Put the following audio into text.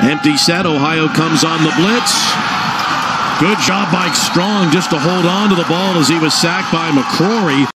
Empty set. Ohio comes on the blitz. Good job by Strong just to hold on to the ball as he was sacked by McCrory.